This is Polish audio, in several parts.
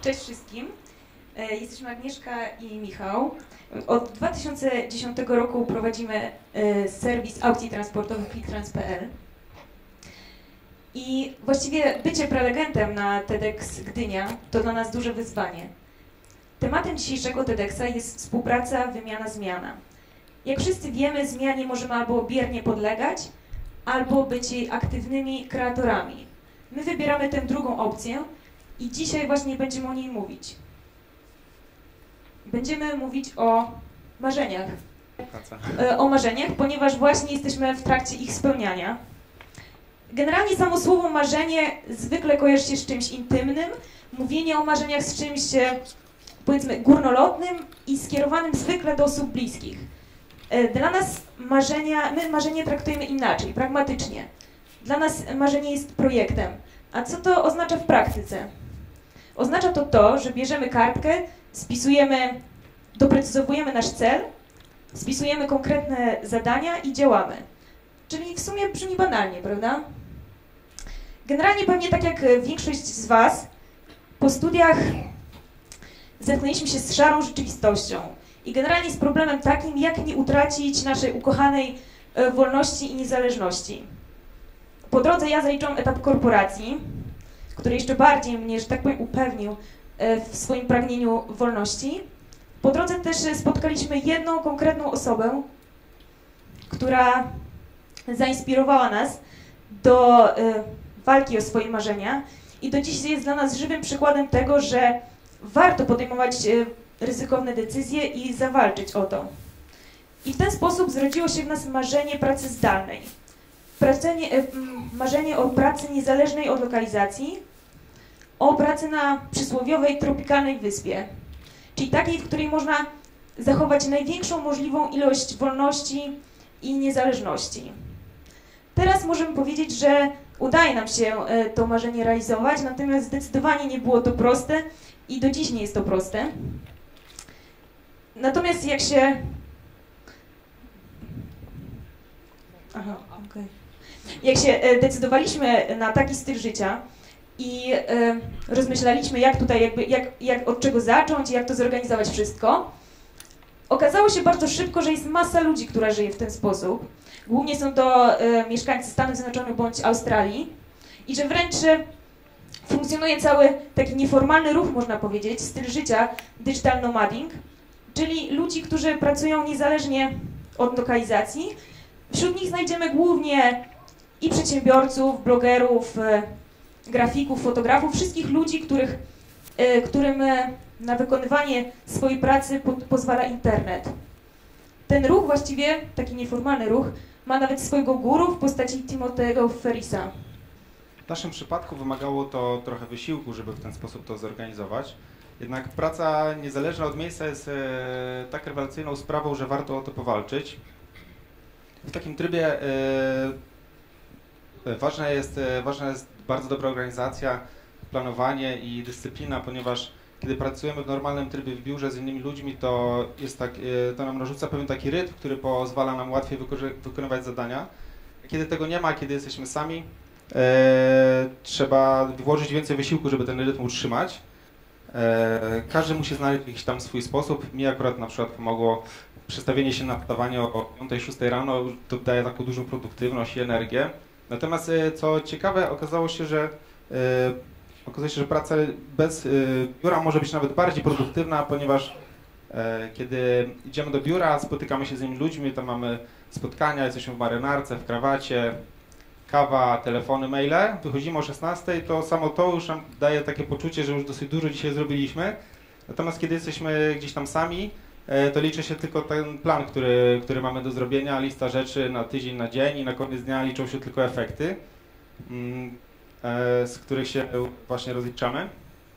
Cześć wszystkim. Jesteśmy Agnieszka i Michał. Od 2010 roku prowadzimy serwis aukcji transportowych clicktrans.pl. I właściwie bycie prelegentem na TEDx Gdynia to dla nas duże wyzwanie. Tematem dzisiejszego TEDxa jest współpraca, wymiana, zmiana. Jak wszyscy wiemy, zmianie możemy albo biernie podlegać, albo być jej aktywnymi kreatorami. My wybieramy tę drugą opcję i dzisiaj właśnie będziemy o niej mówić. Będziemy mówić o marzeniach. O marzeniach, ponieważ właśnie jesteśmy w trakcie ich spełniania. Generalnie samo słowo marzenie zwykle kojarzy się z czymś intymnym. Mówienie o marzeniach z czymś, powiedzmy, górnolotnym i skierowanym zwykle do osób bliskich. Dla nas my marzenie traktujemy inaczej, pragmatycznie. Dla nas marzenie jest projektem. A co to oznacza w praktyce? Oznacza to, że bierzemy kartkę, spisujemy, doprecyzowujemy nasz cel, spisujemy konkretne zadania i działamy. Czyli w sumie brzmi banalnie, prawda? Generalnie pewnie tak jak większość z Was, po studiach zetknęliśmy się z szarą rzeczywistością i generalnie z problemem takim, jak nie utracić naszej ukochanej wolności i niezależności. Po drodze ja zaliczyłam etap korporacji, który jeszcze bardziej mnie, że tak powiem, upewnił w swoim pragnieniu wolności. Po drodze też spotkaliśmy jedną konkretną osobę, która zainspirowała nas do walki o swoje marzenia i do dziś jest dla nas żywym przykładem tego, że warto podejmować ryzykowne decyzje i zawalczyć o to. I w ten sposób zrodziło się w nas marzenie pracy zdalnej. Marzenie o pracy niezależnej od lokalizacji, o pracy na przysłowiowej tropikalnej wyspie, czyli takiej, w której można zachować największą możliwą ilość wolności i niezależności. Teraz możemy powiedzieć, że udaje nam się to marzenie realizować, natomiast zdecydowanie nie było to proste i do dziś nie jest to proste. Natomiast jak się... Jak się decydowaliśmy na taki styl życia i rozmyślaliśmy, jak tutaj jak od czego zacząć, jak to zorganizować wszystko, okazało się bardzo szybko, że jest masa ludzi, która żyje w ten sposób. Głównie są to mieszkańcy Stanów Zjednoczonych bądź Australii i że wręcz funkcjonuje cały taki nieformalny ruch, można powiedzieć, styl życia digital nomading, czyli ludzi, którzy pracują niezależnie od lokalizacji. Wśród nich znajdziemy głównie i przedsiębiorców, blogerów, grafików, fotografów, wszystkich ludzi, którym na wykonywanie swojej pracy pozwala internet. Ten ruch właściwie, taki nieformalny ruch, ma nawet swojego guru w postaci Timothy'ego Ferrisa. W naszym przypadku wymagało to trochę wysiłku, żeby w ten sposób to zorganizować. Jednak praca niezależna od miejsca jest tak rewelacyjną sprawą, że warto o to powalczyć. W takim trybie ważna jest bardzo dobra organizacja, planowanie i dyscyplina, ponieważ kiedy pracujemy w normalnym trybie w biurze z innymi ludźmi, to nam narzuca pewien taki rytm, który pozwala nam łatwiej wykonywać zadania. Kiedy tego nie ma, kiedy jesteśmy sami, trzeba włożyć więcej wysiłku, żeby ten rytm utrzymać. Każdy musi znaleźć jakiś tam swój sposób. Mi akurat na przykład pomogło przestawienie się na wstawanie o 5-6 rano, to daje taką dużą produktywność i energię. Natomiast co ciekawe, okazało się, że praca bez biura może być nawet bardziej produktywna, ponieważ kiedy idziemy do biura, spotykamy się z innymi ludźmi, tam mamy spotkania, jesteśmy w marynarce, w krawacie, kawa, telefony, maile, wychodzimy o 16, to samo to już nam daje takie poczucie, że już dosyć dużo dzisiaj zrobiliśmy. Natomiast kiedy jesteśmy gdzieś tam sami, to liczy się tylko ten plan, który mamy do zrobienia, lista rzeczy na tydzień, na dzień i na koniec dnia liczą się tylko efekty, z których się właśnie rozliczamy.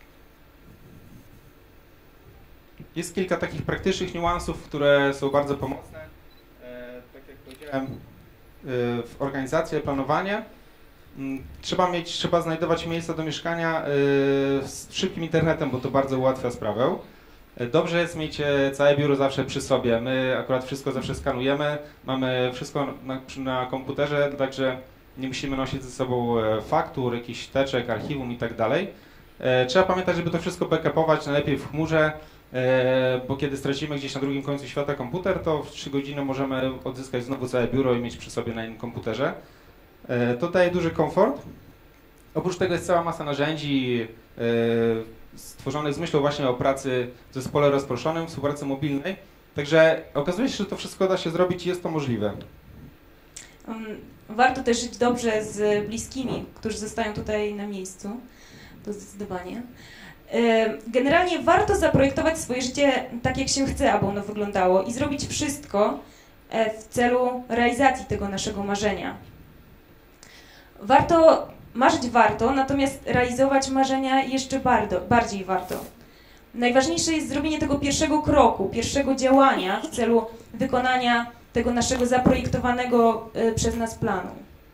Jest kilka takich praktycznych niuansów, które są bardzo pomocne. Tak jak powiedziałem, w organizację, planowanie. Trzeba znajdować miejsca do mieszkania z szybkim internetem, bo to bardzo ułatwia sprawę. Dobrze jest mieć całe biuro zawsze przy sobie. My akurat wszystko zawsze skanujemy, mamy wszystko na komputerze, także nie musimy nosić ze sobą faktur, jakichś teczek, archiwum i tak dalej. Trzeba pamiętać, żeby to wszystko backupować, najlepiej w chmurze, bo kiedy stracimy gdzieś na drugim końcu świata komputer, to w 3 godziny możemy odzyskać znowu całe biuro i mieć przy sobie na innym komputerze. To daje duży komfort. Oprócz tego jest cała masa narzędzi stworzonych z myślą właśnie o pracy w zespole rozproszonym, współpracy mobilnej. Także okazuje się, że to wszystko da się zrobić i jest to możliwe. Warto też żyć dobrze z bliskimi, którzy zostają tutaj na miejscu. To zdecydowanie. Generalnie warto zaprojektować swoje życie tak, jak się chce, aby ono wyglądało i zrobić wszystko w celu realizacji tego naszego marzenia. Marzyć warto, natomiast realizować marzenia jeszcze bardziej warto. Najważniejsze jest zrobienie tego pierwszego kroku, pierwszego działania w celu wykonania tego naszego zaprojektowanego przez nas planu.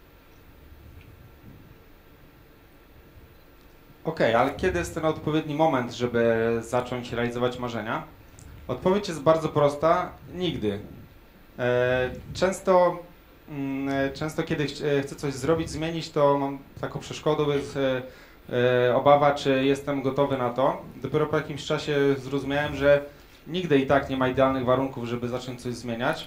Okej, ale kiedy jest ten odpowiedni moment, żeby zacząć realizować marzenia? Odpowiedź jest bardzo prosta: nigdy. Często kiedy chcę coś zrobić, zmienić, to mam taką przeszkodą, jest obawa, czy jestem gotowy na to. Dopiero po jakimś czasie zrozumiałem, że nigdy i tak nie ma idealnych warunków, żeby zacząć coś zmieniać.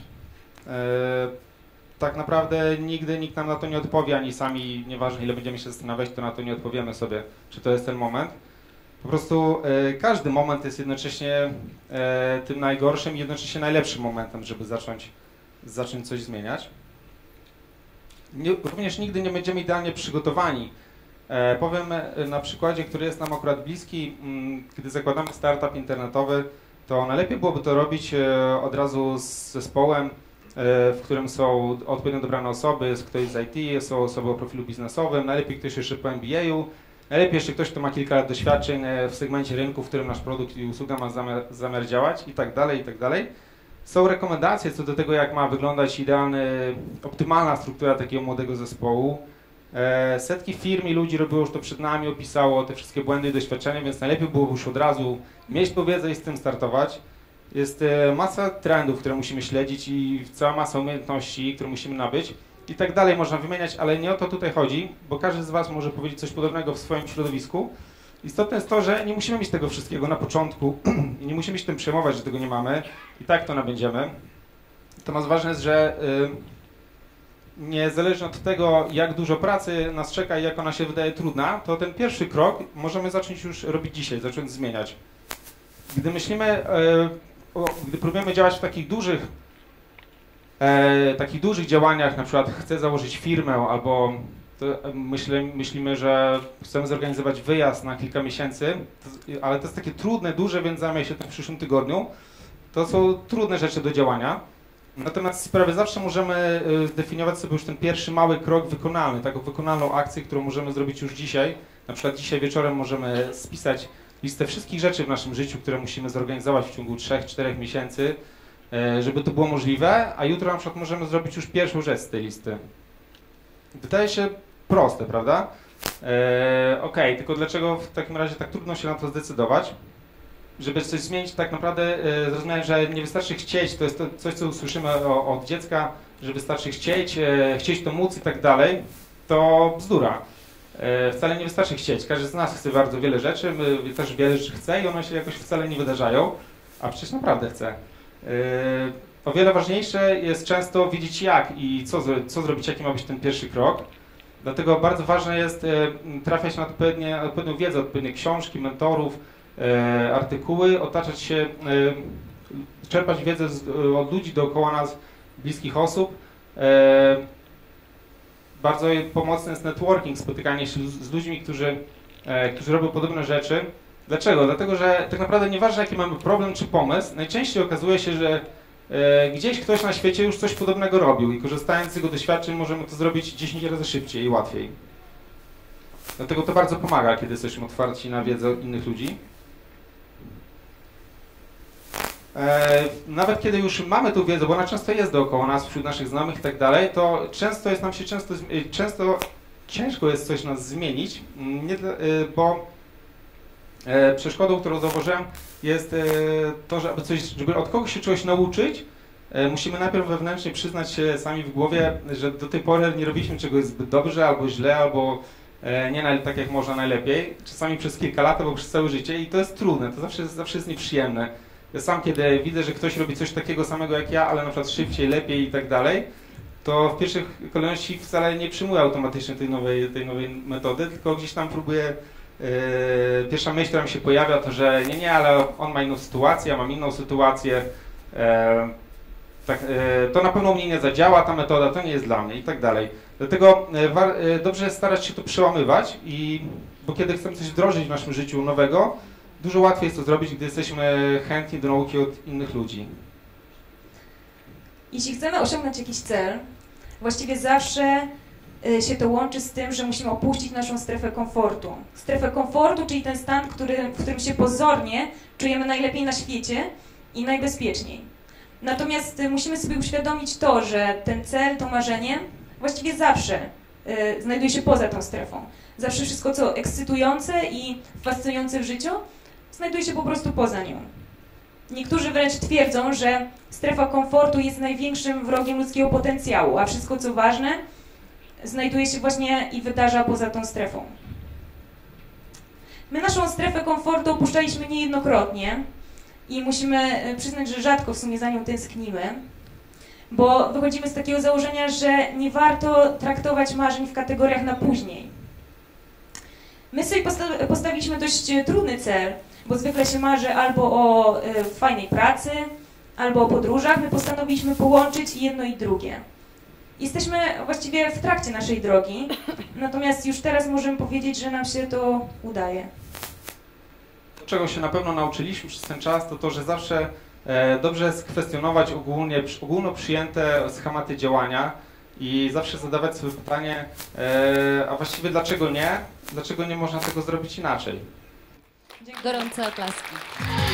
Tak naprawdę nigdy nikt nam na to nie odpowie, ani sami, nieważne ile będziemy się zastanawiać, to na to nie odpowiemy sobie, czy to jest ten moment. Po prostu każdy moment jest jednocześnie tym najgorszym i jednocześnie najlepszym momentem, żeby zacząć coś zmieniać. Również nigdy nie będziemy idealnie przygotowani. Powiem na przykładzie, który jest nam akurat bliski. Kiedy zakładamy startup internetowy, to najlepiej byłoby to robić od razu z zespołem, w którym są odpowiednio dobrane osoby, ktoś z IT, są osoby o profilu biznesowym, najlepiej ktoś jeszcze po MBA-u, najlepiej jeszcze ktoś, kto ma kilka lat doświadczeń w segmencie rynku, w którym nasz produkt i usługa ma zamiar działać i tak dalej, i tak dalej. Są rekomendacje co do tego, jak ma wyglądać optymalna struktura takiego młodego zespołu. Setki firm i ludzi robiło już to przed nami, opisało te wszystkie błędy i doświadczenia, więc najlepiej byłoby już od razu mieć tą wiedzę i z tym startować. Jest masa trendów, które musimy śledzić i cała masa umiejętności, które musimy nabyć i tak dalej można wymieniać, ale nie o to tutaj chodzi, bo każdy z Was może powiedzieć coś podobnego w swoim środowisku. Istotne jest to, że nie musimy mieć tego wszystkiego na początku i nie musimy się tym przejmować, że tego nie mamy. I tak to nabędziemy. Natomiast ważne jest, że niezależnie od tego, jak dużo pracy nas czeka i jak ona się wydaje trudna, to ten pierwszy krok możemy zacząć już robić dzisiaj, zacząć zmieniać. Gdy gdy próbujemy działać w takich dużych działaniach, na przykład chcę założyć firmę albo myślimy, że chcemy zorganizować wyjazd na kilka miesięcy, ale to jest takie trudne, duże, więc zajmę się tym w przyszłym tygodniu. To są trudne rzeczy do działania. Natomiast prawie zawsze możemy zdefiniować sobie już ten pierwszy mały krok wykonalny, taką wykonalną akcję, którą możemy zrobić już dzisiaj. Na przykład dzisiaj wieczorem możemy spisać listę wszystkich rzeczy w naszym życiu, które musimy zorganizować w ciągu 3-4 miesięcy, żeby to było możliwe, a jutro na przykład możemy zrobić już pierwszą rzecz z tej listy. Wydaje się proste, prawda? Okej, tylko dlaczego w takim razie tak trudno się na to zdecydować? Żeby coś zmienić, tak naprawdę zrozumiałem, że nie wystarczy chcieć, to jest to coś, co usłyszymy od dziecka, że wystarczy chcieć to móc i tak dalej, to bzdura. Wcale nie wystarczy chcieć. Każdy z nas chce bardzo wiele rzeczy, my też wiele rzeczy chce i one się jakoś wcale nie wydarzają, a przecież naprawdę chce. O wiele ważniejsze jest często wiedzieć jak i co zrobić, jaki ma być ten pierwszy krok. Dlatego bardzo ważne jest trafiać na odpowiednią wiedzę, odpowiednie książki, mentorów, artykuły, otaczać się, czerpać wiedzę od ludzi dookoła nas, bliskich osób. Bardzo pomocny jest networking, spotykanie się z ludźmi, którzy robią podobne rzeczy. Dlaczego? Dlatego, że tak naprawdę nieważne jaki mamy problem czy pomysł, najczęściej okazuje się, że gdzieś ktoś na świecie już coś podobnego robił i korzystając z jego doświadczeń możemy to zrobić 10 razy szybciej i łatwiej. Dlatego to bardzo pomaga, kiedy jesteśmy otwarci na wiedzę innych ludzi. Nawet kiedy już mamy tą wiedzę, bo ona często jest dookoła nas, wśród naszych znajomych i tak dalej, to często jest często ciężko jest coś nas zmienić, bo przeszkodą, którą zauważyłem, jest to, że żeby od kogoś się czegoś nauczyć, musimy najpierw wewnętrznie przyznać się sami w głowie, że do tej pory nie robiliśmy czegoś zbyt dobrze, albo źle, albo tak jak można najlepiej, czasami przez kilka lat albo przez całe życie i to jest trudne, to zawsze jest nieprzyjemne. Ja sam, kiedy widzę, że ktoś robi coś takiego samego jak ja, ale na przykład szybciej, lepiej i tak dalej, to w pierwszych kolejności wcale nie przyjmuję automatycznie tej nowej metody, tylko gdzieś tam próbuję, pierwsza myśl, która mi się pojawia, to że nie, ale on ma inną sytuację, ja mam inną sytuację, to na pewno u mnie nie zadziała, ta metoda to nie jest dla mnie i tak dalej. Dlatego dobrze jest starać się to przełamywać, bo kiedy chcemy coś wdrożyć w naszym życiu nowego, dużo łatwiej jest to zrobić, gdy jesteśmy chętni do nauki od innych ludzi. Jeśli chcemy osiągnąć jakiś cel, właściwie zawsze się to łączy z tym, że musimy opuścić naszą strefę komfortu. Strefę komfortu, czyli ten stan, w którym się pozornie czujemy najlepiej na świecie i najbezpieczniej. Natomiast musimy sobie uświadomić to, że ten cel, to marzenie właściwie zawsze znajduje się poza tą strefą. Zawsze wszystko, co ekscytujące i fascynujące w życiu, znajduje się po prostu poza nią. Niektórzy wręcz twierdzą, że strefa komfortu jest największym wrogiem ludzkiego potencjału, a wszystko, co ważne, znajduje się właśnie i wydarza poza tą strefą. My naszą strefę komfortu opuszczaliśmy niejednokrotnie i musimy przyznać, że rzadko w sumie za nią tęsknimy, bo wychodzimy z takiego założenia, że nie warto traktować marzeń w kategoriach na później. My sobie postawiliśmy dość trudny cel, bo zwykle się marzy albo o fajnej pracy, albo o podróżach. My postanowiliśmy połączyć jedno i drugie. Jesteśmy właściwie w trakcie naszej drogi, natomiast już teraz możemy powiedzieć, że nam się to udaje. Czego się na pewno nauczyliśmy przez ten czas, to to, że zawsze dobrze jest kwestionować ogólno przyjęte schematy działania i zawsze zadawać sobie pytanie, a właściwie dlaczego nie? Dlaczego nie można tego zrobić inaczej? Gorące oklaski.